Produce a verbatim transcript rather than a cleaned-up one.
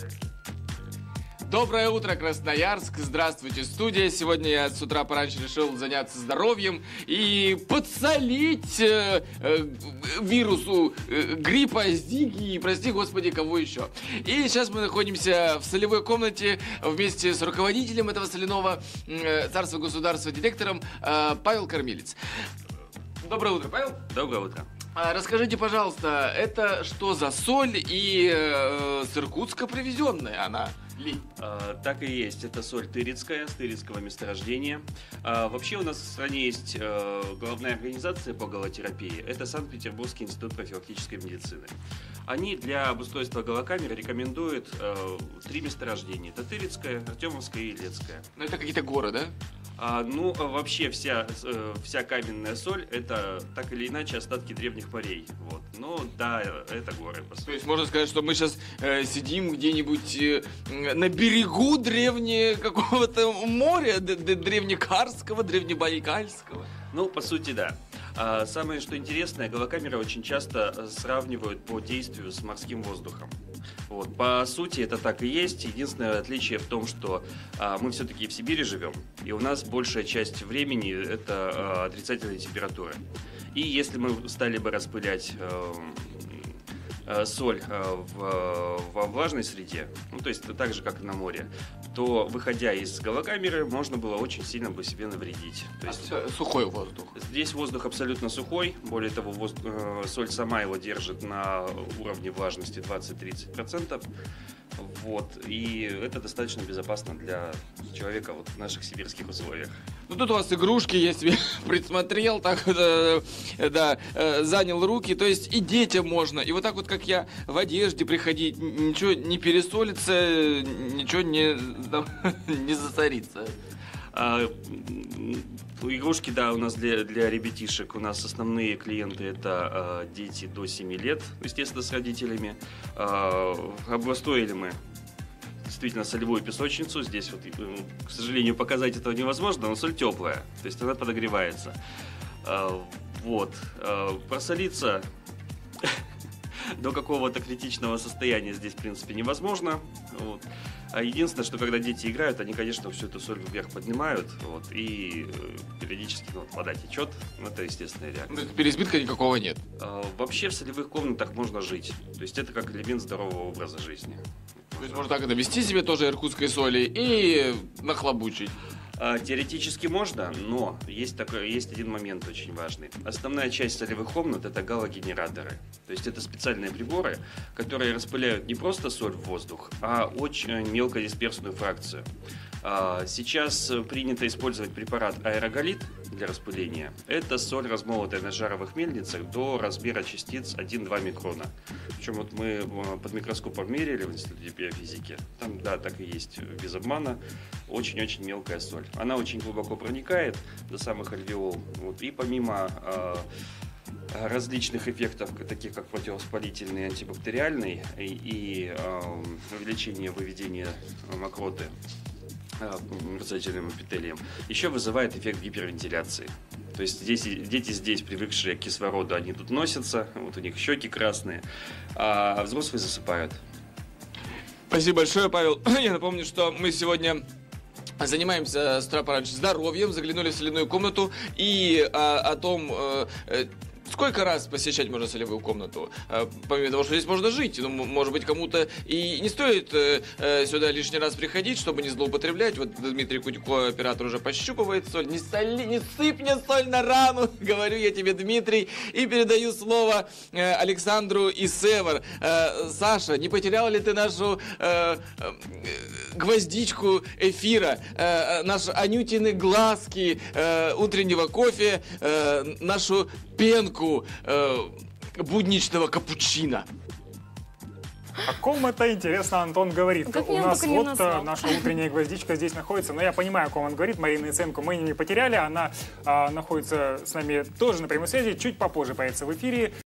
Доброе утро, Красноярск! Здравствуйте, студия! Сегодня я с утра пораньше решил заняться здоровьем и подсолить э, э, вирусу э, гриппа, зиги и, прости господи, кого еще. И сейчас мы находимся в солевой комнате вместе с руководителем этого соляного э, царства государства, директором э, Павел Кормилец. Доброе утро, Павел! Доброе утро! Расскажите, пожалуйста, это что за соль и э, с Иркутска привезенная она? Ли? А, так и есть. Это соль тырицкая, с тырицкого месторождения. А, вообще у нас в стране есть а, главная организация по галотерапии. Это Санкт-Петербургский институт профилактической медицины. Они для обустройства галокамеры рекомендуют а, три месторождения. Это Тырицкая, Артемовская и Илецкая. Ну это какие-то горы, да? А, ну, вообще вся, вся каменная соль — это так или иначе остатки древних морей. Вот. Но да, это горы. То есть можно сказать, что мы сейчас э, сидим где-нибудь э, на берегу древнего какого-то моря, древнекарского, древнебайкальского. Ну, по сути, да. А самое, что интересное, галокамеры очень часто сравнивают по действию с морским воздухом. Вот. По сути, это так и есть. Единственное отличие в том, что а, мы все-таки в Сибири живем, и у нас большая часть времени это а, отрицательная температура. И если мы стали бы распылять а, а, соль а, в, во влажной среде, ну, то есть так же, как и на море, то, выходя из галокамеры, можно было очень сильно бы себе навредить. То есть, а сухой воздух. Здесь воздух абсолютно сухой. Более того, воздух, э, соль сама его держит на уровне влажности двадцать-тридцать процентов. Вот. И это достаточно безопасно для человека вот, в наших сибирских условиях. Ну тут у вас игрушки, я себе присмотрел, так э, да, э, занял руки, то есть и детям можно. И вот так вот, как я в одежде приходить, ничего не пересолится, ничего не, не засорится. А, игрушки, да, у нас для, для ребятишек. У нас основные клиенты — это а, дети до семи лет, естественно, с родителями. А, обустроили мы действительно солевую песочницу. Здесь вот, к сожалению, показать этого невозможно, но соль теплая, то есть она подогревается. А, вот. А, просолиться до какого-то критичного состояния здесь, в принципе, невозможно. Вот. А единственное, что когда дети играют, они, конечно, всю эту соль вверх поднимают, вот, и периодически ну, вот, вода течет. Это естественная реакция. Переизбытка никакого нет. А, вообще в солевых комнатах можно жить. То есть это как элемент здорового образа жизни. То есть можно так навести себе тоже иркутской соли и нахлобучить. А, теоретически можно, но есть, такой, есть один момент очень важный. Основная часть солевых комнат — это галогенераторы. То есть это специальные приборы, которые распыляют не просто соль в воздух, а очень мелкодисперсную фракцию. А, сейчас принято использовать препарат аэроголит для распыления. Это соль, размолотая на жаровых мельницах до размера частиц один-два микрона. Причем вот мы под микроскопом мерили в Институте биофизики. Там, да, так и есть, без обмана. Очень-очень мелкая соль. Она очень глубоко проникает до самых альвеол. Вот. И помимо э, различных эффектов, таких как противовоспалительный, антибактериальный и, и э, увеличение выведения мокроты мерцательным эпителием, еще вызывает эффект гипервентиляции. То есть здесь, дети здесь, привыкшие к кислороду, они тут носятся, вот у них щеки красные, а взрослые засыпают. Спасибо большое, Павел. Я напомню, что мы сегодня занимаемся с утра пораньше здоровьем, заглянули в соляную комнату и а, о том, э, сколько раз посещать можно солевую комнату, а, помимо того, что здесь можно жить. Ну, может быть, кому-то и не стоит э, э, сюда лишний раз приходить, чтобы не злоупотреблять. Вот Дмитрий Кутько, оператор, уже пощупывает соль. Не, соли, не сыпь мне соль на рану, говорю я тебе, Дмитрий. И передаю слово э, Александру Исевар. Э, Саша, не потерял ли ты нашу э, э, гвоздичку эфира, э, наши Анютины глазки э, утреннего кофе, э, нашу пенку э, будничного капучино? О ком это, интересно, Антон говорит? Как У нас вот назвал. наша утренняя гвоздичка здесь находится. Но я понимаю, о ком он говорит. Марину Яценко мы не потеряли. Она а, находится с нами тоже на прямой связи. Чуть попозже появится в эфире.